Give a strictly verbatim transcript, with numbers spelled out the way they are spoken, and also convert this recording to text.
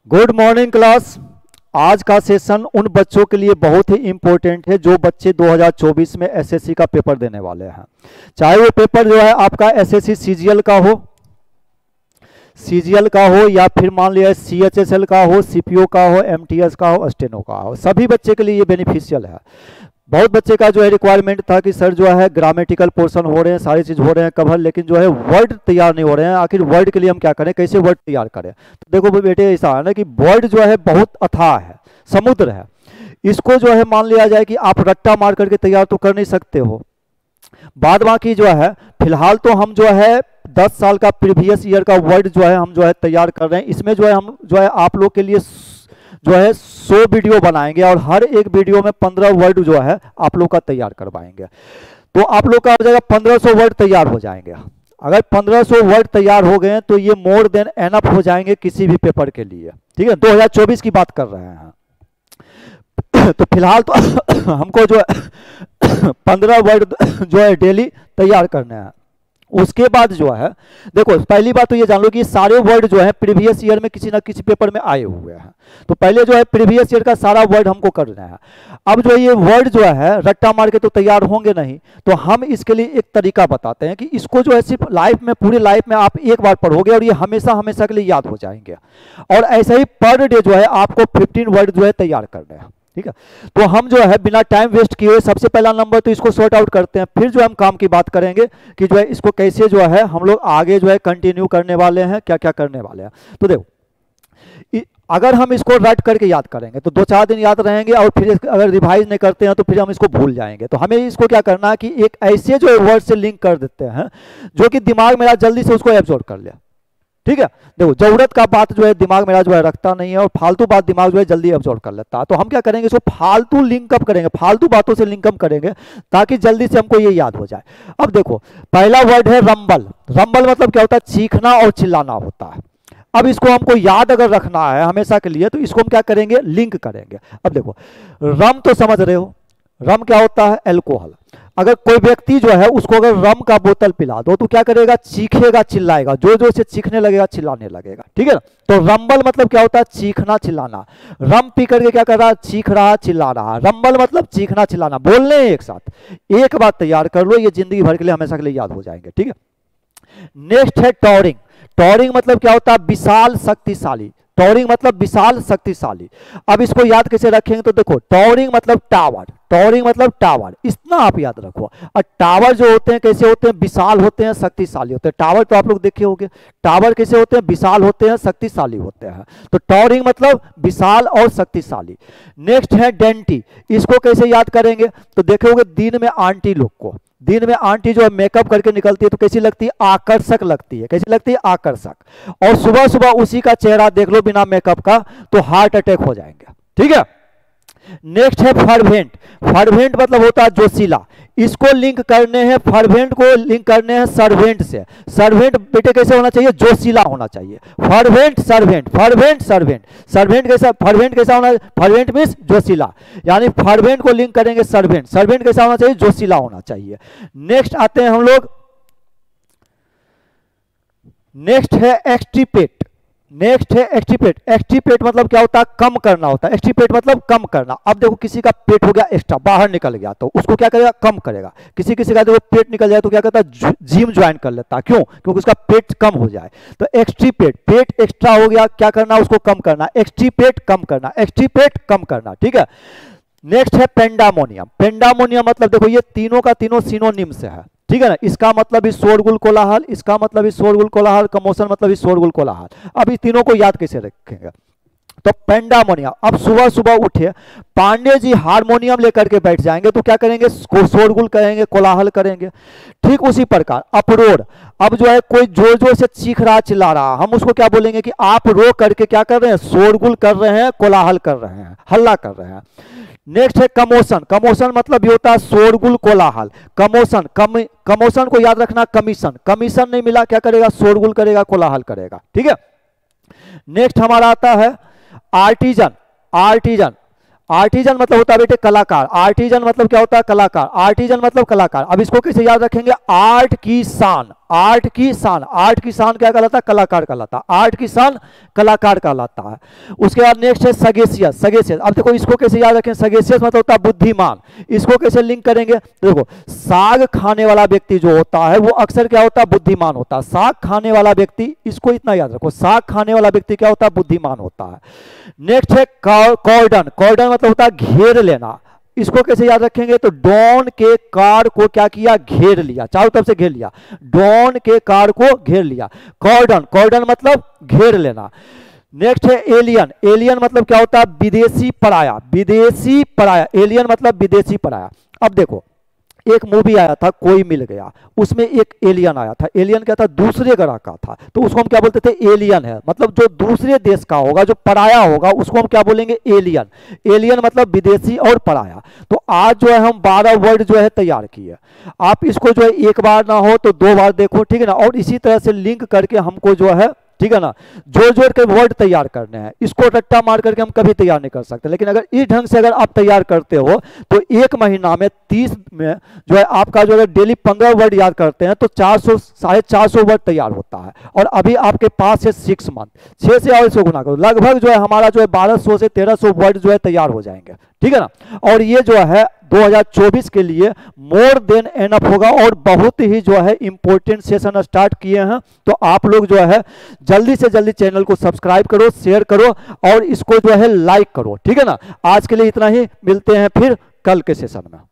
Good morning class. आज का session उन बच्चों के लिए बहुत ही इम्पोर्टेंट है जो बच्चे दो हज़ार चौबीस में एसएससी का पेपर देने वाले हैं। चाहे वो पेपर जो है आपका एसएससी सीजीएल का हो सीजीएल का हो या फिर मान लिया सीएचएसएल का हो, सीपीओ का हो, एमटीएस का हो, स्टेनो का हो, सभी बच्चे के लिए ये बेनिफिशियल है। बहुत बच्चे का जो है रिक्वायरमेंट था कि सर जो है ग्रामेटिकल पोर्शन हो रहे हैं, सारी चीज़ हो रहे हैं कवर, लेकिन जो है वर्ड तैयार नहीं हो रहे हैं। आखिर वर्ड के लिए हम क्या करें, कैसे वर्ड तैयार करें? तो देखो बेटे, ऐसा है ना कि वर्ड जो है बहुत अथाह है, समुद्र है। इसको जो है मान लिया जाए कि आप रट्टा मार करके तैयार तो कर नहीं सकते हो। बाद बाकी जो है फिलहाल तो हम जो है दस साल का प्रीवियस ईयर का वर्ड जो है हम जो है तैयार कर रहे हैं। इसमें जो है हम जो है आप लोग के लिए जो है सौ वीडियो बनाएंगे और हर एक वीडियो में पंद्रह वर्ड जो है आप लोग का तैयार करवाएंगे। तो आप लोग का हो जाएगा पंद्रह सौ वर्ड तैयार हो जाएंगे। अगर पंद्रह सौ वर्ड तैयार हो गए तो ये मोर देन एनफ हो जाएंगे किसी भी पेपर के लिए। ठीक है, दो हज़ार चौबीस की बात कर रहे हैं। तो फिलहाल तो हमको जो है पंद्रह वर्ड जो है डेली तैयार करने हैं। उसके बाद जो है देखो, पहली बात तो ये जान लो कि सारे वर्ड जो है प्रीवियस ईयर में किसी ना किसी पेपर में आए हुए हैं। तो पहले जो है प्रीवियस ईयर का सारा वर्ड हमको करना है। अब जो ये वर्ड जो है रट्टा मार के तो तैयार होंगे नहीं, तो हम इसके लिए एक तरीका बताते हैं कि इसको जो है सिर्फ लाइफ में, पूरी लाइफ में आप एक बार पढ़ोगे और ये हमेशा हमेशा के लिए याद हो जाएंगे। और ऐसे ही पर डे जो है आपको फिफ्टीन वर्ड जो है तैयार करने हैं। ठीक है, तो हम जो है बिना टाइम वेस्ट किए हुए सबसे पहला नंबर तो इसको सॉर्ट आउट करते हैं, फिर जो हम काम की बात करेंगे कि जो है इसको कैसे जो है हम लोग आगे जो है कंटिन्यू करने वाले हैं, क्या क्या करने वाले हैं। तो देखो, अगर हम इसको रट करके याद करेंगे तो दो चार दिन याद रहेंगे और फिर अगर रिवाइज नहीं करते हैं तो फिर हम इसको भूल जाएंगे। तो हमें इसको क्या करना है कि एक ऐसे जो वर्ड से लिंक कर देते हैं जो कि दिमाग मेरा जल्दी से उसको एब्जॉर्ब कर ले। ठीक है, देखो जरूरत का बात जो है दिमाग मेरा जो है रखता नहीं है और फालतू बात दिमाग जो है जल्दी एब्जॉर्ब कर लेता है। तो हम क्या करेंगे, इसको फालतू लिंकअप करेंगे, फालतू बातों से लिंकअप करेंगे ताकि जल्दी से हमको ये याद हो जाए। अब देखो, पहला वर्ड है रंबल। रंबल मतलब क्या होता है, चीखना और चिल्लाना होता है। अब इसको हमको याद अगर रखना है हमेशा के लिए तो इसको हम क्या करेंगे, लिंक करेंगे। अब देखो, रम तो समझ रहे हो, रम क्या होता है, एल्कोहल। अगर कोई व्यक्ति जो है उसको अगर रम का बोतल पिला दो तो क्या करेगा, चीखेगा, चिल्लाएगा, जो जो से चीखने लगेगा, चिल्लाने लगेगा। ठीक है ना, तो रंबल मतलब क्या होता है, चीखना चिल्लाना। रम पी करके क्या कर रहा है, चीख रहा, चिल्ला रहा। रंबल मतलब चीखना चिल्लाना। बोलने हैं एक साथ, एक बात तैयार कर लो, ये जिंदगी भर के लिए हमेशा के लिए याद हो जाएंगे। ठीक है, नेक्स्ट है टॉरिंग। टॉरिंग मतलब क्या होता है, विशाल शक्तिशाली। टॉरिंग मतलब विशाल शक्तिशाली। अब इसको याद कैसे रखेंगे, तो देखो टॉरिंग मतलब टावर, टॉरिंग मतलब टावर, इतना आप याद रखो। और टावर जो होते हैं कैसे होते हैं, विशाल होते हैं, शक्तिशाली होते हैं। टावर तो आप लोग देखे होंगे, टावर कैसे होते हैं, विशाल होते हैं, शक्तिशाली होते हैं। तो टॉरिंग मतलब विशाल और शक्तिशाली। नेक्स्ट है डेंटी। इसको कैसे याद करेंगे, तो देखोगे दिन में आंटी लोग को, दिन में आंटी जो है मेकअप करके निकलती है तो कैसी लगती है, आकर्षक लगती है। कैसी लगती है, आकर्षक। और सुबह सुबह उसी का चेहरा देख लो बिना मेकअप का तो हार्ट अटैक हो जाएंगे। ठीक है, नेक्स्ट है फर्वेंट। फर्वेंट मतलब होता है जोशीला। इसको लिंक करने हैं, फर्वेंट को लिंक करने हैं सर्वेंट से। सर्वेंट बेटे कैसे होना चाहिए, जोशीला होना चाहिए। Fervent servant, fervent servant, servant कैसा, फर्वेंट कैसा होना, फर्वेंट मीन्स जोशीला, यानी फर्वेंट को लिंक करेंगे सर्वेंट। सर्वेंट कैसा होना चाहिए, जोशीला होना चाहिए। नेक्स्ट आते हैं हम लोग, नेक्स्ट है एक्सट्रीपेट। नेक्स्ट है एक्सट्रीपेट। एक्सट्रीपेट मतलब क्या होता है, कम करना होता है। एक्सट्रीपेट मतलब कम करना। अब देखो किसी का पेट हो गया एक्स्ट्रा, बाहर निकल गया तो उसको क्या करेगा, कम करेगा। किसी किसी का देखो पेट निकल जाए तो क्या करता है, जिम ज्वाइन कर लेता है। क्यों, क्योंकि उसका पेट कम हो जाए। तो एक्सट्रीपेट, पेट एक्स्ट्रा हो गया, क्या करना, उसको कम करना। एक्सट्रीपेट कम करना, एक्सट्रीपेट कम करना। ठीक है, नेक्स्ट है पेंडामोनियम। पेंडामोनियम मतलब देखो ये तीनों का तीनों सिनोनिम से है। ठीक है ना, इसका मतलब इस शोरगुल कोलाहल, इसका मतलब इस शोरगुल कोलाहल, कमोशन मतलब इस शोरगुल कोलाहल। अब इस तीनों को याद कैसे रखेंगे, तो पेंडामोनियम। अब सुबह सुबह उठे, पांडे जी हारमोनियम लेकर के बैठ जाएंगे तो क्या करेंगे, शोरगुल करेंगे, कोलाहल करेंगे। ठीक उसी प्रकार अपरोड। अब जो है कोई जोर जोर से चीख रहा, चिल्ला रहा, हम उसको क्या बोलेंगे कि आप रो करके क्या कर रहे हैं, शोरगुल कर रहे हैं, कोलाहल कर रहे हैं, हल्ला कर रहे हैं। नेक्स्ट है कमोशन। कमोशन मतलब ये होता है शोरगुल कोलाहल। कमोशन, कम कमोशन को याद रखना, कमीशन, कमीशन नहीं मिला क्या करेगा, शोरगुल करेगा, कोलाहल करेगा। ठीक है, नेक्स्ट हमारा आता है आर्टिजन। आर्टिजन, आर्टिजन मतलब होता है बेटे कलाकार, आर्टिजन मतलब क्या होता है कलाकार, आर्टिजन मतलब कलाकार। अब इसको कैसे याद रखेंगे, आर्ट की शान, आर्ट की शान, आर्ट की शान क्या कहलाता है, कलाकार कहलाता है, आर्ट की शान कलाकार कहलाता है। उसके बाद नेक्स्ट है सगेशियस, सगेशियस। अब देखो इसको कैसे याद रखें, सगेशियस मतलब होता है बुद्धिमान। इसको कैसे लिंक करेंगे, देखो साग खाने वाला व्यक्ति जो होता है वो अक्सर क्या होता है, बुद्धिमान होता है। साग खाने वाला व्यक्ति, इसको इतना याद रखो, साग खाने वाला व्यक्ति क्या होता है, बुद्धिमान होता है। नेक्स्ट है कॉर्डन, कॉर्डन मतलब होता है घेर लेना। इसको कैसे याद रखेंगे, तो डॉन के कार को क्या किया, घेर लिया, चारों तरफ से घेर लिया, डॉन के कार को घेर लिया। कॉर्डन, कॉर्डन मतलब घेर लेना। नेक्स्ट है एलियन, एलियन मतलब क्या होता है, विदेशी पराया, विदेशी पराया, एलियन मतलब विदेशी पराया। अब देखो एक मूवी आया था कोई मिल गया, उसमें एक एलियन आया था, एलियन क्या था, दूसरे ग्रह का था, तो उसको हम क्या बोलते थे, एलियन है, मतलब जो दूसरे देश का होगा, जो पराया होगा उसको हम क्या बोलेंगे, एलियन। एलियन मतलब विदेशी और पराया। तो आज जो है हम बारह वर्ड जो है तैयार किए, आप इसको जो है एक बार ना हो तो दो बार देखो, ठीक है ना, और इसी तरह से लिंक करके हमको जो है, ठीक है ना, जोड़ जोड़ के वर्ड तैयार करने हैं। इसको रट्टा मार करके हम कभी तैयार नहीं कर सकते, लेकिन अगर इस ढंग से अगर आप तैयार करते हो तो एक महीना में तीस में जो है आपका जो है डेली पंद्रह वर्ड याद करते हैं तो चार सौ साढ़े चार सौ वर्ड तैयार होता है। और अभी आपके पास है सिक्स मंथ, छः से और इसको गुना करो, लगभग जो है हमारा जो है बारह सौ से तेरह सौ वर्ड जो है तैयार हो जाएंगे, ठीक है ना। और ये जो है दो हज़ार चौबीस के लिए मोर देन एनफ होगा और बहुत ही जो है इंपॉर्टेंट सेशन स्टार्ट किए हैं। तो आप लोग जो है जल्दी से जल्दी चैनल को सब्सक्राइब करो, शेयर करो और इसको जो है लाइक करो, ठीक है ना। आज के लिए इतना ही, मिलते हैं फिर कल के सेशन में।